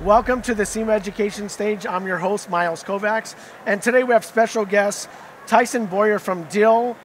Welcome to the SEMA Education stage. I'm your host, Myles Kovacs, and today we have special guest Tyson Boyer from Dill.